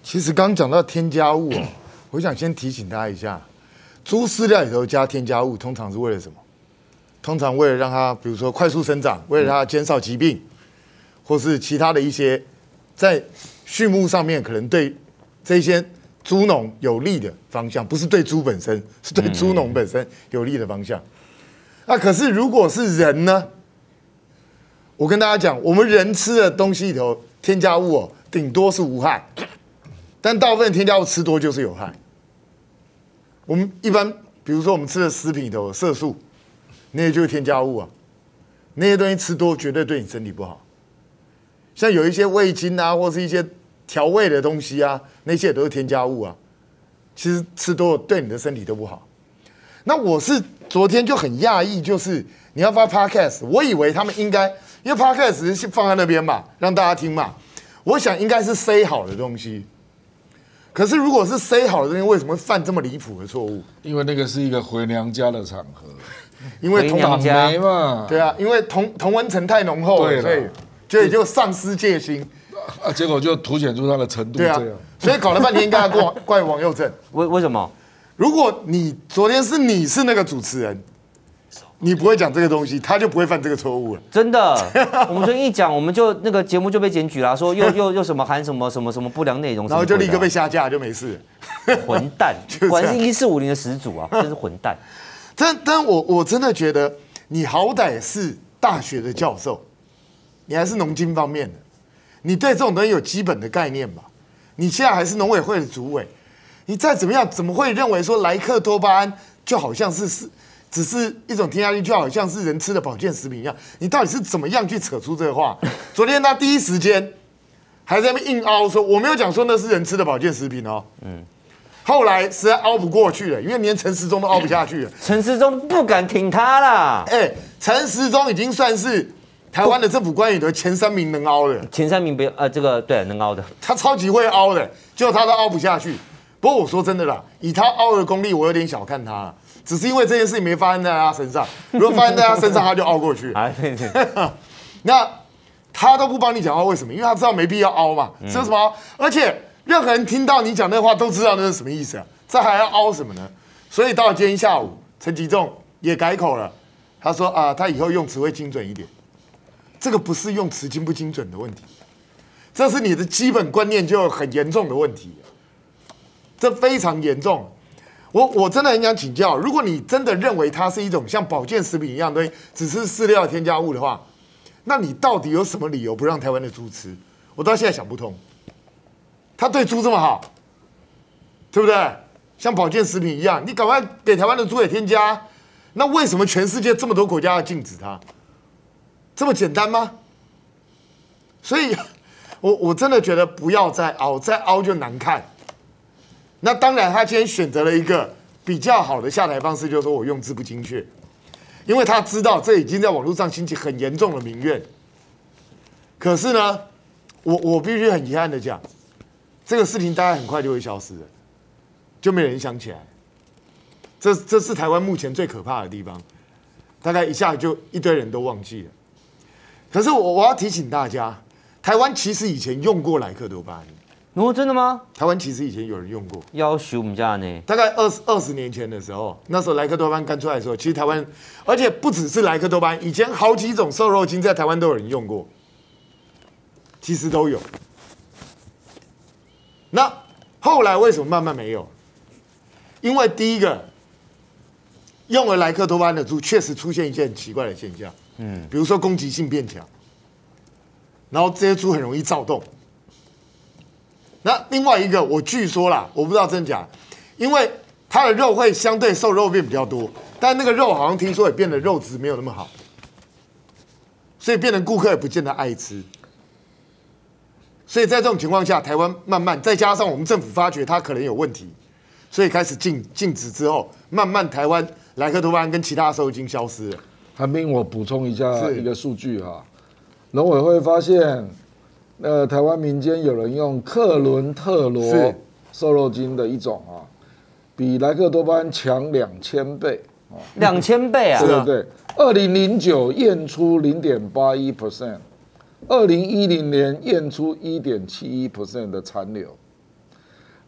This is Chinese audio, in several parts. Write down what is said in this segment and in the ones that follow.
其实刚讲到添加物哦，我想先提醒大家一下，猪饲料里头加添加物，通常是为了什么？通常为了让它，比如说快速生长，为了它减少疾病，或是其他的一些在畜牧上面可能对这些猪农有利的方向，不是对猪本身，是对猪农本身有利的方向。那可是如果是人呢？我跟大家讲，我们人吃的东西里头添加物哦，顶多是无害，但大部分添加物吃多就是有害。我们一般，比如说我们吃的食品里头有色素，那些就是添加物啊，那些东西吃多绝对对你身体不好。像有一些味精啊，或是一些调味的东西啊，那些也都是添加物啊，其实吃多了对你的身体都不好。那我是昨天就很讶异，就是你要发 podcast， 我以为他们应该，因为 podcast 是放在那边嘛，让大家听嘛，我想应该是 say 好的东西。可是如果是 say 好的东西，为什么会犯这么离谱的错误？ 因为那个是一个回娘家的场合， 因为长霉嘛， 对啊，因为同温层太浓厚了，所以就丧失戒心啊，结果就凸显出它的程度这样。 所以搞了半天应该要怪王佑正。 为什么？ 如果你昨天你是那个主持人，你不会讲这个东西，他就不会犯这个错误了。 真的，我们昨天一讲，我们就那个节目就被检举了，说又什么含什么不良内容， 然后就立刻被下架，就没事。 混蛋，果然是1450的始祖啊，真是混蛋。 但我真的觉得，你好歹是大学的教授，你还是农经方面的，你对这种东西有基本的概念吧？你现在还是农委会的主委，你再怎么样，怎么会认为说莱克多巴胺就好像只是一种添加剂，就好像是人吃的保健食品一样？你到底是怎么样去扯出这个话？昨天他第一时间还在那边硬凹说，我没有讲说那是人吃的保健食品哦。后来实在凹不过去了，因为连陈时中都凹不下去了。 陈时中不敢挺他啦。 陈时中已经算是台湾的政府官员的前3名能凹的。 前3名这个对能凹的， 他超级会凹的，结果他都凹不下去。不过我说真的啦，以他凹的功力，我有点小看他了。只是因为这件事情没发生在他身上，如果发生在他身上，他就凹过去。那他都不帮你讲话，为什么？因为他知道没必要凹嘛。是什么？而且任何人听到你讲那话都知道那是什么意思啊，这还要凹什么呢？所以到了今天下午，陈吉仲也改口了，他说啊，他以后用词会精准一点。这个不是用词精不精准的问题，这是你的基本观念就有很严重的问题，这非常严重。我真的很想请教，如果你真的认为它是一种像保健食品一样的东西，只是饲料添加物的话，那你到底有什么理由不让台湾的猪吃？我到现在想不通。它对猪这么好，对不对？像保健食品一样，你赶快给台湾的猪也添加。那为什么全世界这么多国家要禁止它？这么简单吗？所以，我真的觉得不要再凹，再凹就难看。那当然，他今天选择了一个比较好的下台方式，就是说我用字不精确，因为他知道这已经在网络上兴起很严重的民怨。可是呢，我必须很遗憾的讲，这个事情大概很快就会消失了，就没人想起来。这是台湾目前最可怕的地方，大概一下就一堆人都忘记了。可是我要提醒大家，台湾其实以前用过莱克多巴胺。 真的吗？ 台湾其实以前有人用过， 要求我们家呢。 大概20年前的时候，那时候莱克多巴胺刚出来的时候，其实台湾，而且不只是莱克多巴胺，以前好几种瘦肉精在台湾都有人用过，其实都有。那后来为什么慢慢没有？因为第一个，用了莱克多巴胺的猪确实出现一些很奇怪的现象，比如说攻击性变强，然后这些猪很容易躁动。那另外一个，我据说啦，我不知道真假，因为它的肉会相对瘦肉变比较多，但那个肉好像听说也变得肉质没有那么好，所以变成顾客也不见得爱吃。所以在这种情况下，台湾慢慢再加上我们政府发觉它可能有问题，所以开始禁止之后，慢慢台湾莱克多巴胺跟其他瘦肉精消失了。 韩冰，我补充一下一个数据哈，农委会发现。台湾民间有人用克伦特罗瘦肉精的一种啊，比莱克多巴胺强2000倍 ，2000倍啊！ 对，2009验出0.81%，2010年验出1.71% 的残留，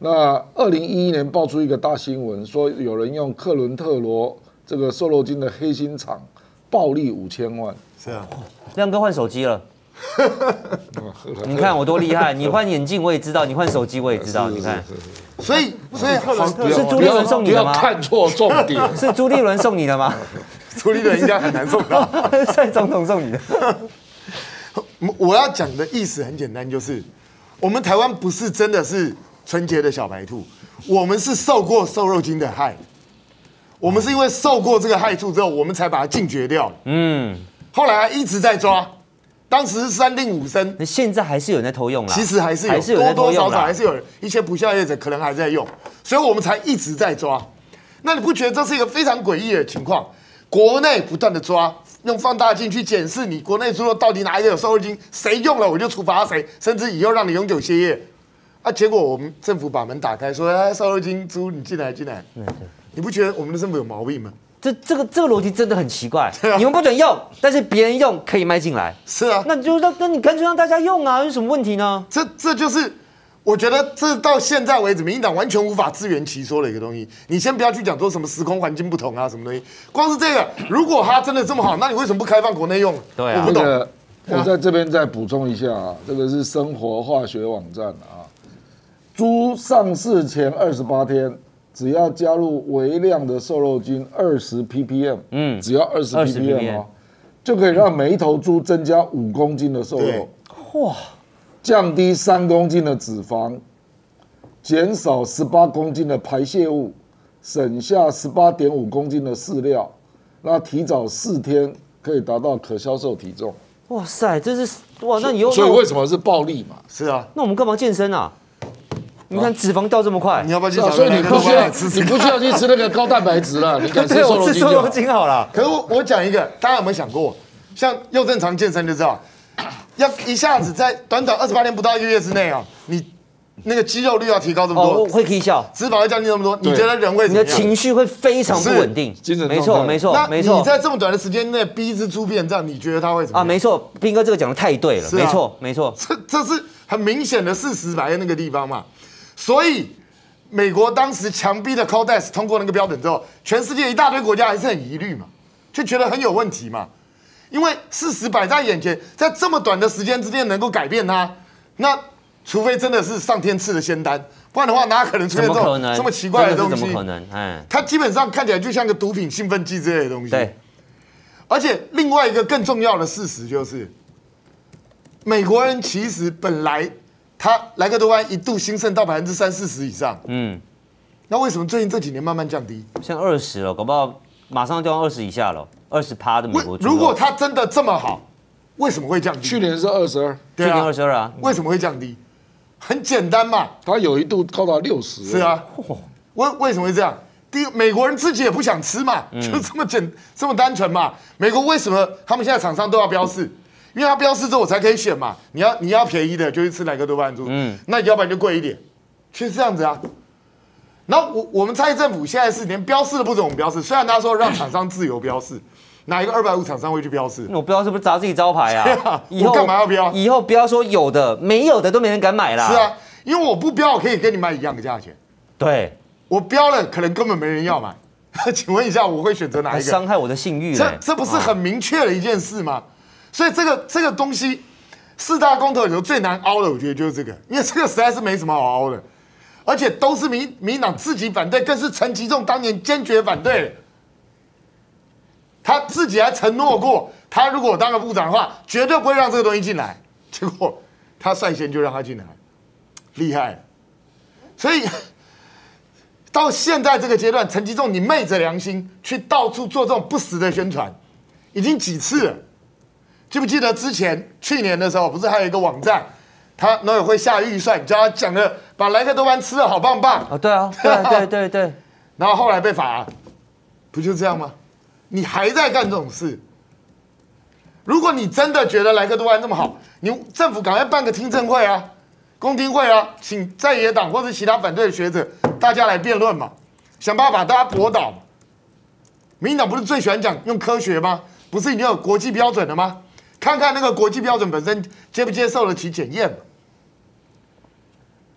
那2011年爆出一个大新闻，说有人用克伦特罗这个瘦肉精的黑心厂暴利5000万。 是啊， 亮哥换手机了。你看我多厉害！你换眼镜我也知道，你换手机我也知道。你看， 所以是朱立伦送你的吗？ 不要看错重点。 是朱立伦送你的吗？ 朱立伦应该很难送到， 蔡总统送你的。 我要讲的意思很简单，就是我们台湾不是真的是纯洁的小白兔，我们是受过瘦肉精的害，我们是因为受过这个害处之后，我们才把它禁绝掉。后来还一直在抓。当时是3令5申， 那现在还是有人在偷用啦。 其实还是有，多多少少还是有人，一些不肖业者可能还在用，所以我们才一直在抓。那你不觉得这是一个非常诡异的情况？国内不断的抓，用放大镜去检视你国内猪肉到底哪一个有瘦肉精，谁用了我就处罚谁，甚至以后让你永久歇业。啊，结果我们政府把门打开，说哎，瘦肉精猪你进来，你不觉得我们的政府有毛病吗？ 这个逻辑真的很奇怪，你们不准用，但是别人用可以卖进来。 是啊， 那你干脆让大家用啊，有什么问题呢？ 这就是我觉得这到现在为止，民进党完全无法自圆其说的一个东西。你先不要去讲说什么时空环境不同啊，什么东西，光是这个，如果它真的这么好，那你为什么不开放国内用？ 对啊， 我不懂。 我在这边再补充一下啊，这个是生活化学网站啊，猪上市前28天。只要加入微量的瘦肉精20 ppm， 只要20 ppm 哦，就可以让每一头猪增加5公斤的瘦肉，哇，降低3公斤的脂肪，减少18公斤的排泄物，省下18.5公斤的饲料，那提早4天可以达到可销售体重。 哇塞，这是哇，那以后所以为什么是暴利嘛？ 是啊， 那我们干嘛健身啊？你看脂肪掉这么快， 你要不要去？ 所以你不需要去吃那个高蛋白质了，你敢吃瘦肉精？ 吃瘦肉精好了。 可是我讲一个，大家有没有想过，像又正常健身就知道，要一下子在短28天不到1个月之内啊，你那个肌肉率要提高这么多， 会 K 笑， 脂肪会降低这么多，你觉得人会怎么样？ 你的情绪会非常不稳定，没错。 那你在这么短的时间内逼一只猪变这样，你觉得它会怎么样？ 没错，斌哥这个讲的太对了，没错， 这是很明显的事实摆在那个地方嘛，所以。美国当时强逼的 Codex 通过那个标准之后，全世界一大堆国家还是很疑虑嘛，就觉得很有问题嘛。因为事实摆在眼前，在这么短的时间之内能够改变它，那除非真的是上天赐的仙丹，不然的话哪可能出现这么奇怪的东西？ 怎么可能？ 它基本上看起来就像个毒品、兴奋剂之类的东西。 对。 而且另外一个更重要的事实就是，美国人其实本来。它莱克多巴胺一度兴盛到30-40%以上，那为什么最近这几年慢慢降低？ 现在20了，搞不好马上掉到20以下了，20%的美国猪肉。 如果它真的这么好，为什么会降低？ 去年是22， 去年22啊， 为什么会降低？很简单嘛， 它有一度高达60。 是啊，为什么会这样？第一，美国人自己也不想吃嘛，就这么单纯嘛。美国为什么他们现在厂商都要标示？因为它标示之后我才可以选嘛，你要便宜的就去吃莱克多巴胺猪，那要不然就贵一点，就是这样子啊。然后我们蔡政府现在是连标示都不准我们标示，虽然他说让厂商自由标示，哪一个250厂商会去标示？ 我标示不是砸自己招牌啊？ 我干嘛要标？ 以后不要说有的没有的都没人敢买啦。 是啊，因为我不标，我可以跟你卖一样的价钱。 对， 我标了，可能根本没人要买。请问一下，我会选择哪一个？ 伤害我的信誉。 这不是很明确的一件事吗？所以这个东西，4大公投里头最难凹的，我觉得就是这个，因为这个实在是没什么好凹的，而且都是民进党自己反对，更是陈其仲当年坚决反对的。他自己还承诺过，他如果当了部长的话，绝对不会让这个东西进来。结果他率先就让他进来，厉害。所以到现在这个阶段，陈其仲你昧着良心去到处做这种不实的宣传。已经几次了，记不记得去年的时候，不是还有一个网站，他农委会下预算，叫他讲的把莱克多巴胺吃的好棒棒啊，对啊，对， 然后后来被罚了，不就这样吗？你还在干这种事？如果你真的觉得莱克多巴胺这么好，你政府赶快办个听证会啊、公听会啊，请在野党或者其他反对的学者大家来辩论嘛，想办法把大家驳倒嘛。民进党不是最喜欢讲用科学吗？不是已经有国际标准了吗？看看那个国际标准本身接不接受得起检验嘛。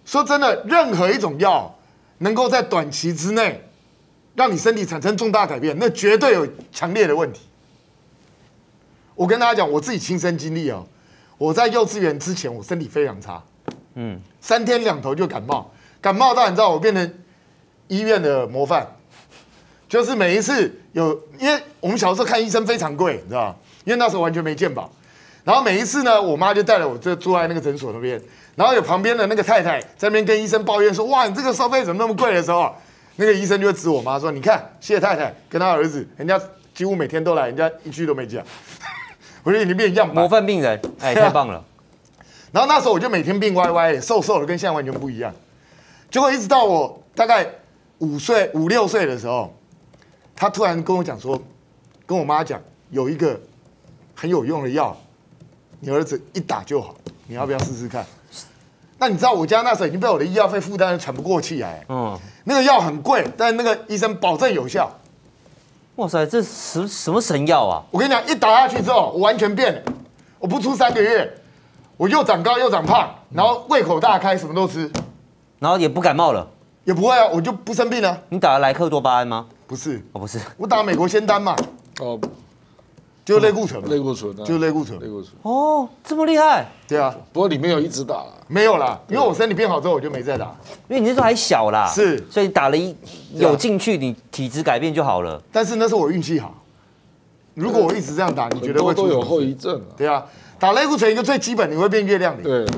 说真的，任何一种药能够在短期之内让你身体产生重大改变，那绝对有强烈的问题。我跟大家讲，我自己亲身经历哦，我在幼稚园之前，我身体非常差，3天2头就感冒，感冒到你知道我变成医院的模范，就是每一次因为我们小时候看医生非常贵，你知道吗？因为那时候完全没健保，然后每一次呢，我妈就带了我坐在那个诊所那边，然后有旁边的那个太太在那边跟医生抱怨说：“哇，你这个收费怎么那么贵？”的时候，那个医生就会指我妈说：“你看，谢太太跟她儿子，人家几乎每天都来，人家一句都没讲。”我觉得你变样板， 模范病人，哎，太棒了。 然后那时候我就每天病歪歪，瘦瘦的，跟现在完全不一样。结果一直到我大概5、6岁的时候，他突然跟我讲说，跟我妈讲，有一个很有用的药，你儿子一打就好，你要不要试试看？那你知道我家那时候已经被我的医药费负担得喘不过气来，那个药很贵，但那个医生保证有效。 哇塞，这什么神药啊！ 我跟你讲，一打下去之后，我完全变了，我不出3个月，我又长高又长胖，然后胃口大开，什么都吃， 然后也不感冒了， 也不会啊，我就不生病了。 你打了莱克多巴胺吗？ 不是， 哦，不是， 我打美国仙丹嘛，就是类固醇嘛， 类固醇， 就是类固醇。 哦，这么厉害。 对啊， 不过你没有一直打啦， 没有啦，因为我身体变好之后我就没再打。 因为你那时候还小啦， 是， 所以打了有进去，你体质改变就好了。 但是那是我运气好，如果我一直这样打，你觉得会都有后遗症啊？ 对啊，打类固醇一个最基本，你会变月亮脸。 对，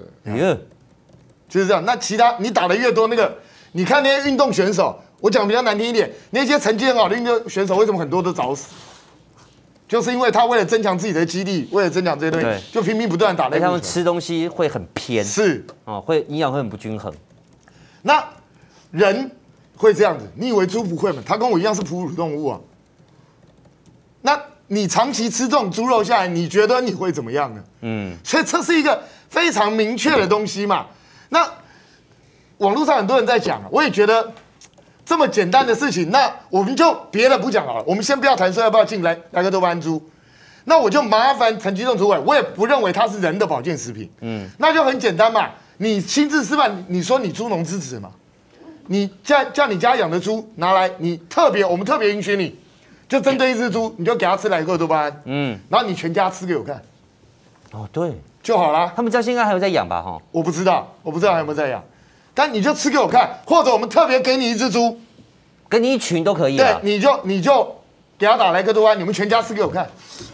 就是这样。那其他你打的越多，那个你看那些运动选手，我讲比较难听一点，那些成绩很好的运动选手，为什么很多都早死？就是因为他为了增强自己的肌力，为了增强这些东西，就拼命不断打类固醇。 他们吃东西会很偏， 是哦，营养会很不均衡。 那人会这样子，你以为猪不会吗？它跟我一样是哺乳动物啊。那你长期吃这种猪肉下来，你觉得你会怎么样呢？所以这是一个非常明确的东西嘛。那网络上很多人在讲，我也觉得这么简单的事情，那我们就别的不讲好了。我们先不要谈说要不要进莱克多巴胺猪，那我就麻烦陈吉仲主委，我也不认为它是人的保健食品。那就很简单嘛，你亲自示范，你说你猪农支持嘛，你叫你家养的猪拿来，我们特别允许你，就针对一只猪，你就给它吃莱克多巴胺，然后你全家吃给我看。 哦，对， 就好啦。 他们家现在还有在养吧？哈， 我不知道还有没有在养。但你就吃给我看，或者我们特别给你一只猪， 给你一群都可以。 对，你就给他打莱克多巴胺，你们全家吃给我看，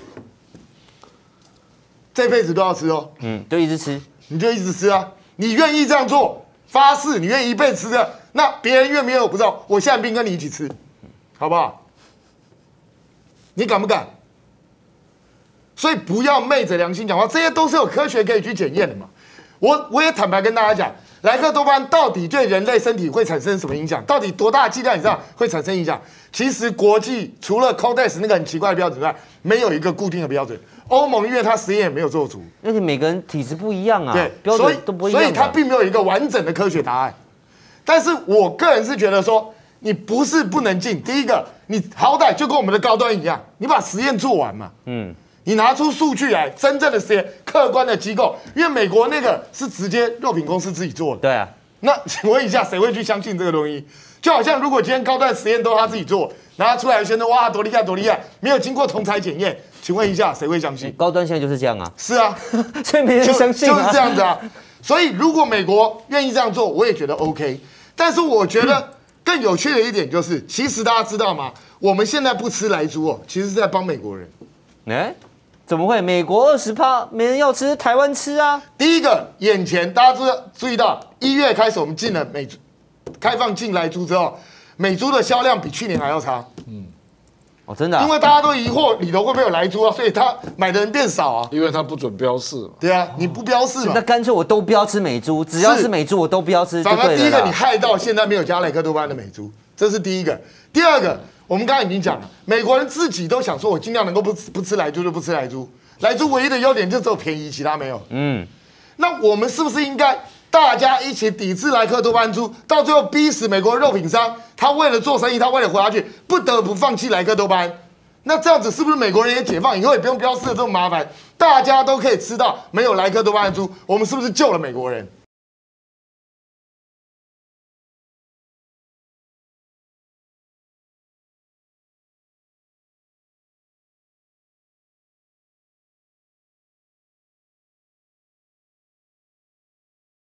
这辈子都要吃哦。 就一直吃， 你就一直吃啊。你愿意这样做，发誓你愿意一辈子吃的，那别人愿不愿意我不知道。我现在病跟你一起吃，好不好？你敢不敢？所以不要昧着良心讲话，这些都是有科学可以去检验的嘛。我也坦白跟大家讲。莱克多巴胺到底对人类身体会产生什么影响？到底多大剂量以上会产生影响？其实国际除了 Codex 那个很奇怪的标准之外，没有一个固定的标准。欧盟因为它实验也没有做足， 而且每个人体质不一样啊， 对， 标准都不一样， 所以它并没有一个完整的科学答案。但是我个人是觉得说，你不是不能进，第一个，你好歹就跟我们的高端一样，你把实验做完嘛。你拿出数据来，真正的实验，客观的机构，因为美国那个是直接肉品公司自己做的。 对啊。 那请问一下，谁会去相信这个东西？就好像如果今天高端实验都他自己做，拿出来宣称哇多厉害多厉害，没有经过同侪检验，请问一下谁会相信？ 高端现在就是这样啊。 是啊， 所以没人相信就是这样子啊。所以如果美国愿意这样做，我也觉得 OK。但是我觉得更有趣的一点就是，其实大家知道吗？我们现在不吃莱猪哦，其实是在帮美国人。 怎么会？美国20%没人要吃，台湾吃啊。 第一个，眼前大家注意到，1月开始我们进了开放进莱猪之后，美猪的销量比去年还要差。 哦，真的啊？ 因为大家都疑惑里头会不会有莱猪啊，所以他买的人变少啊。 因为他不准标示嘛。 对啊，你不标示嘛。 那干脆我都不要吃美猪，只要是美猪我都不要吃就对了啦。 反而第一个，你害到现在没有加莱克多巴胺的美猪，这是第一个。第二个，我们刚才已经讲了，美国人自己都想说，我尽量能够不吃莱猪就不吃莱猪。莱猪唯一的优点就只有便宜，其他没有。那我们是不是应该大家一起抵制莱克多巴胺猪，到最后逼死美国肉品商，他为了做生意，他为了活下去，不得不放弃莱克多巴胺？那这样子是不是美国人也解放，以后也不用标示的这么麻烦，大家都可以吃到没有莱克多巴胺的猪？我们是不是救了美国人？